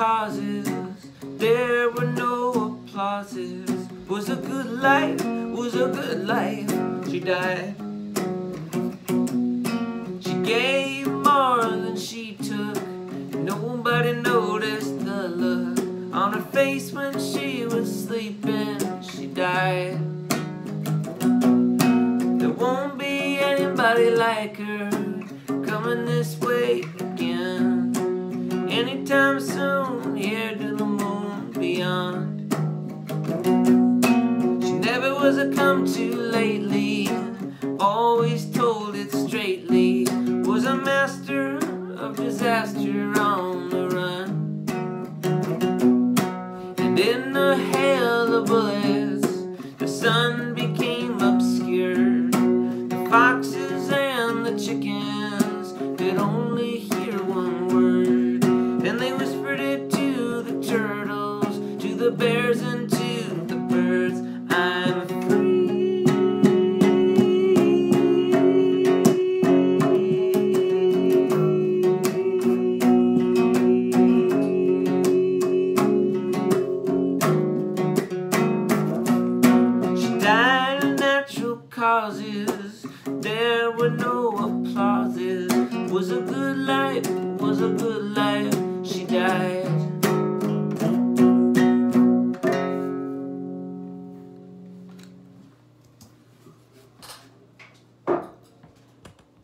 causes, there were no applauses. Was a good life, was a good life. She died. She gave more than she took. Nobody noticed the look on her face when she was sleeping. She died. There won't be anybody like her coming this way again anytime soon, here to the moon beyond. She never was a come to lately, always told it straightly. Was a master of disaster on the run. And in the hail of bullets, the sun became obscured. The foxes and the chickens could only hear one word, and they whispered it to the turtles, to the bears and to the birds. I'm free. She died of natural causes, there were no applauses. Was a good life, was a good life. She died.